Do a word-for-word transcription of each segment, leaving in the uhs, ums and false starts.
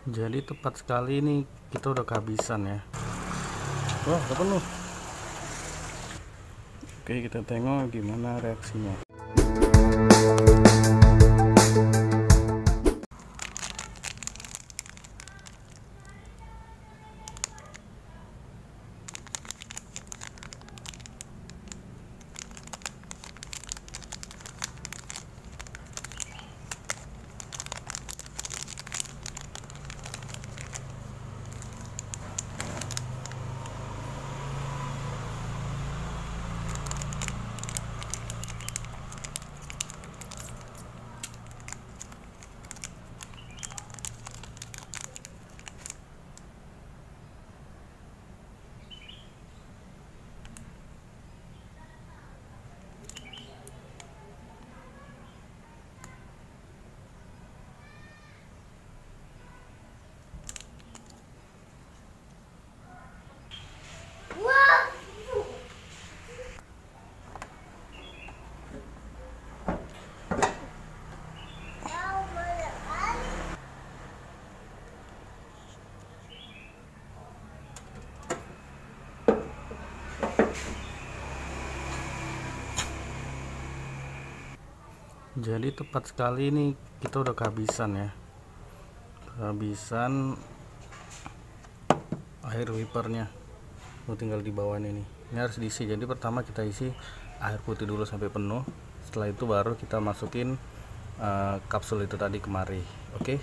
Jadi tepat sekali ini kita udah kehabisan ya. Wah, udah penuh. Oke, kita tengok gimana reaksinya. Jadi tepat sekali ini kita udah kehabisan ya. Kehabisan air wipernya. Oh, tinggal di bawah ini. Ini harus diisi. Jadi pertama kita isi air putih dulu sampai penuh. Setelah itu baru kita masukin uh, kapsul itu tadi kemari. Oke.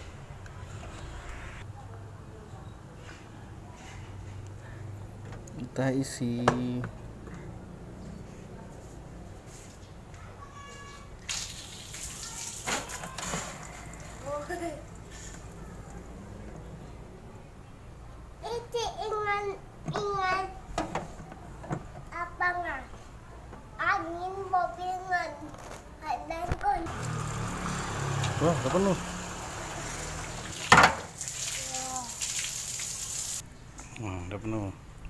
Kita isi. Itu ingat ingat apa nggak? Angin mobil ngan ada kon. Wah, udah penuh. Wah, udah penuh.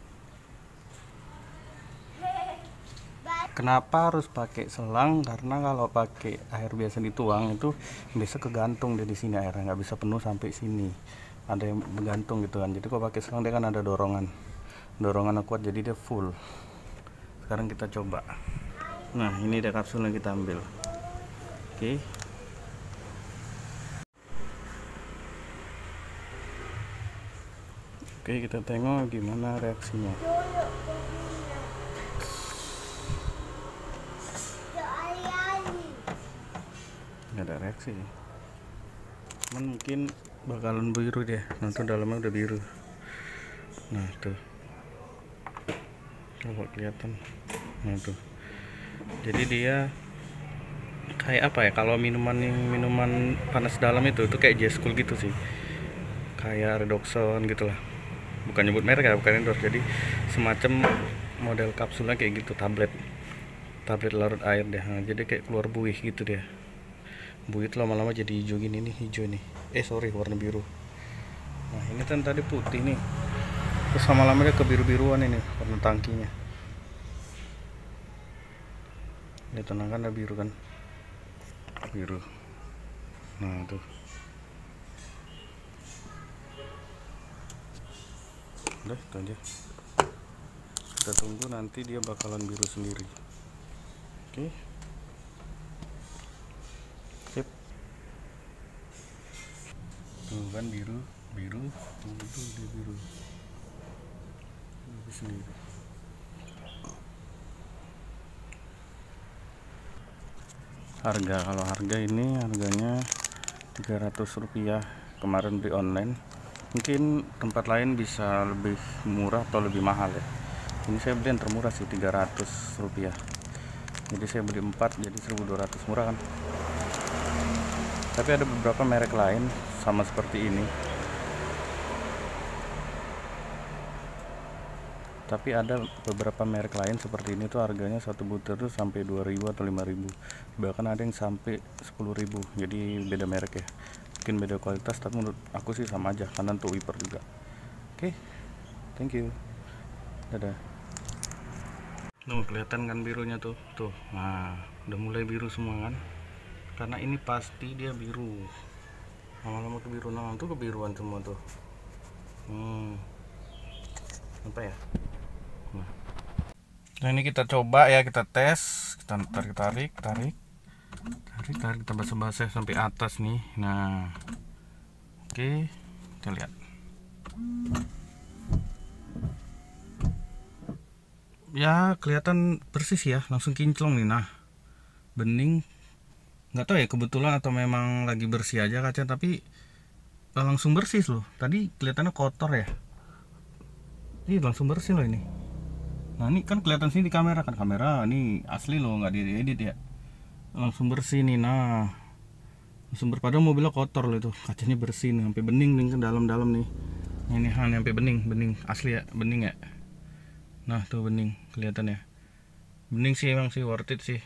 Kenapa harus pakai selang? Karena kalau pakai air biasa dituang itu bisa kegantung dia di sini, airnya nggak bisa penuh sampai sini. Ada yang bergantung gitu kan. Jadi kalau pakai selang dia kan ada dorongan, dorongan kuat, jadi dia full. Sekarang kita coba. Nah, ini dia kapsul yang kita ambil. Oke. Oke, kita tengok gimana reaksinya. Nggak ada reaksi, cuman mungkin bakalan biru deh. Nanti dalamnya udah biru. Nah tuh, coba kelihatan. Nah tuh, jadi dia kayak apa ya, kalau minuman yang minuman panas dalam itu itu kayak J-School gitu sih, kayak Redoxon gitulah. Bukan nyebut merek ya, bukan endorse. Jadi semacam model kapsulnya kayak gitu, tablet tablet larut air deh. Nah, jadi kayak keluar buih gitu dia. Buih itu lama-lama jadi hijau gini nih, hijau nih. Eh sorry, warna biru. Nah ini kan tadi putih nih, terus lama-lama dia ke biru-biruan ini warna tangkinya. Ini tenang kan, ada biru kan, biru. Nah tuh, udah itu aja. Kita tunggu nanti dia bakalan biru sendiri. Oke. Sip. Tuh kan biru, biru, itu dia biru. Biru sendiri. Harga, kalau harga ini harganya tiga ratus rupiah. Kemarin beli online. Mungkin tempat lain bisa lebih murah atau lebih mahal ya. Ini saya beli yang termurah sih, tiga ratus rupiah. Jadi saya beli empat, jadi seribu dua ratus, murah kan. Tapi ada beberapa merek lain sama seperti ini. Tapi ada beberapa merek lain seperti ini tuh harganya satu butir tuh sampai dua ribu atau lima ribu. Bahkan ada yang sampai sepuluh ribu. Jadi beda merek ya. Mungkin beda kualitas, tapi menurut aku sih sama aja karena untuk wiper juga. Oke. Thank you. Dadah. Tuh kelihatan kan birunya tuh, tuh. Nah, udah mulai biru semua kan? Karena ini pasti dia biru. Lama-lama kebiruan, nah, tuh kebiruan semua tuh. Hmm. Apa ya? Nah. Nah, ini kita coba ya, kita tes, kita tarik tarik tarik tarik tarik kita basah-basah sampai atas nih. Nah, oke, kita lihat. Ya kelihatan bersih sih ya, langsung kinclong nih. Nah, bening, nggak tahu ya kebetulan atau memang lagi bersih aja kaca, tapi langsung bersih loh. Tadi kelihatannya kotor ya, ini langsung bersih loh ini. Nah ini kan kelihatan sini di kamera, kan kamera ini asli loh, nggak diedit ya, langsung bersih nih. Nah langsung berpada mobilnya kotor loh, itu kacanya bersih nih, sampai bening nih ke dalam-dalam nih. Ini han sampai bening, bening asli ya, bening ya. Nah tuh bening, kelihatan ya, bening sih, emang sih worth it sih.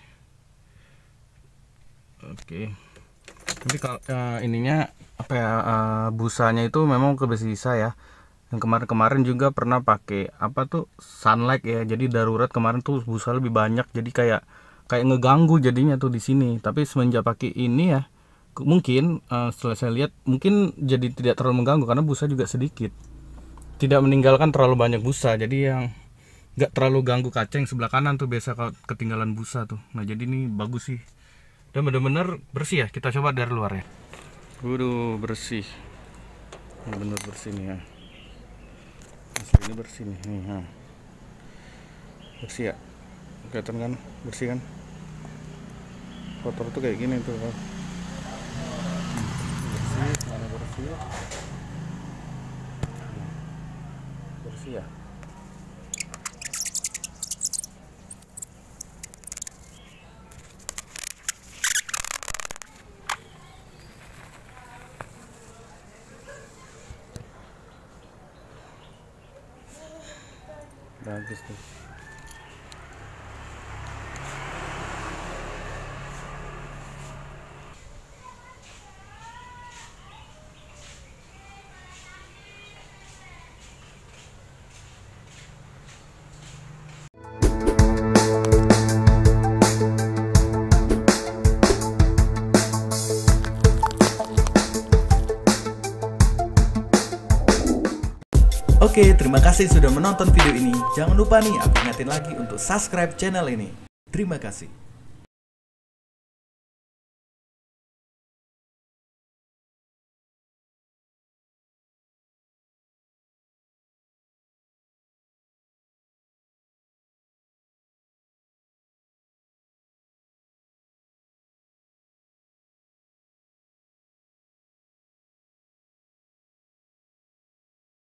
Oke, tapi kalau uh, ininya apa ya, uh, busanya itu memang kebersisa ya. Yang kemarin-kemarin juga pernah pakai apa tuh sunlight ya, jadi darurat kemarin tuh busa lebih banyak, jadi kayak kayak ngeganggu jadinya tuh di sini. Tapi semenjak pakai ini ya, mungkin uh, setelah saya lihat mungkin jadi tidak terlalu mengganggu karena busa juga sedikit, tidak meninggalkan terlalu banyak busa, jadi yang nggak terlalu ganggu kaca yang sebelah kanan tuh, biasa kalau ketinggalan busa tuh. Nah jadi ini bagus sih, dan bener-bener bersih ya. Kita coba dari luar ya. Waduh bersih, bener bersih nih ya, asli ini bersih nih, nih ha. Bersih ya, kelihatan kan bersih kan. Kotor tuh kayak gini tuh kan. Bersih, mana bersih, bersih ya. Bagus tuh. Oke, terima kasih sudah menonton video ini. Jangan lupa nih, aku ingatin lagi untuk subscribe channel ini. Terima kasih.